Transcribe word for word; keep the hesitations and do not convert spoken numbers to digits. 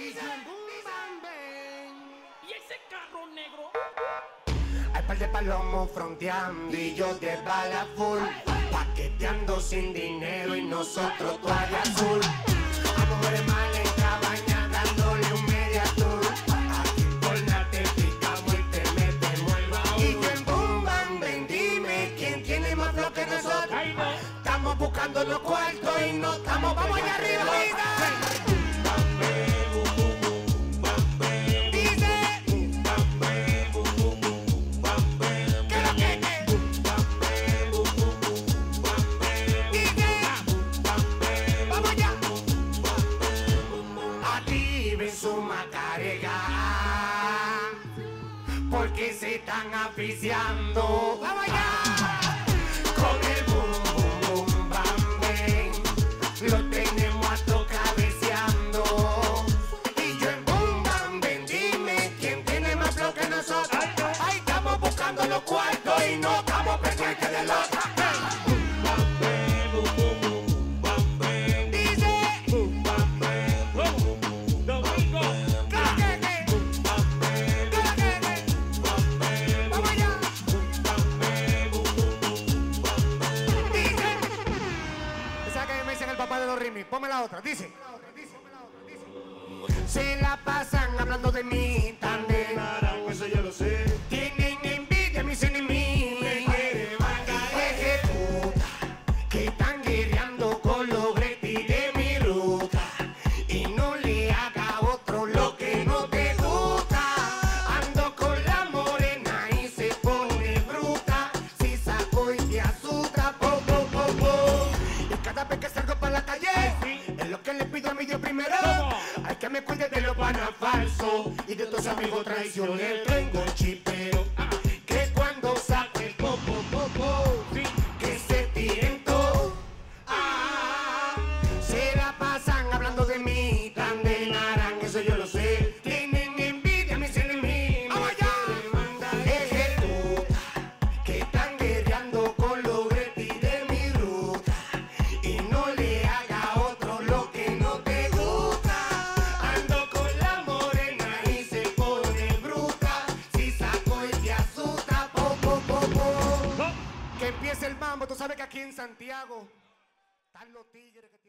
Y un boom bam bang. ¿Y ese carro negro? Hay par de palomos fronteando y yo de bala full, paqueteando sin dinero y nosotros toalla azul. A mujeres mal en cabaña dándole un media tour. Aquí por nada te picamos y te metemos el baúl. Y yo en boom bam bang, dime quién tiene más flow que nosotros. Ay, no. Estamos buscando los cuartos y no estamos, vamos allá arriba, vida. Su macarega, porque se están aficiando. ¡Vamos allá! Con el boom, boom, boom, bam, bang, lo tenemos a todo cabeceando. Y yo en boom, bam, bang, dime quién tiene más flow que nosotros. Ahí estamos buscando los cuartos y no estamos pendientes de los otros. Ponme la otra, dice. Se la pasan hablando de mí también. Eso yo lo sé. Tienen envidia mis enemigos. Ejecuta, que están guerreando con los bretis de mi ruta. Y no le haga otro lo que no te gusta. Ando con la morena y se pone bruta. Si saco y te asusta, po, po, po, po. Y cada vez que salgo para la calle, es lo que le pido a mi Dios primero. Hay que me cuide de los panas falsos y de tus amigos traicioneros. Tengo el chipero que cuando saque el popo, popo, que se tiren todo. Ah, se la pasan hablando de mí, tan de naranja, eso yo lo sé. Tienen envidia mis enemigos. ¡Vamos allá! Ejecuta, que están guerreando con los bretis de mi ruta. Y no le haga otro lo que no te gusta. Ando con la morena y se pone bruta. Si saco y te asusta, po, po, po, po. Que empiece el mambo, tú sabes que aquí en Santiago están los tigres que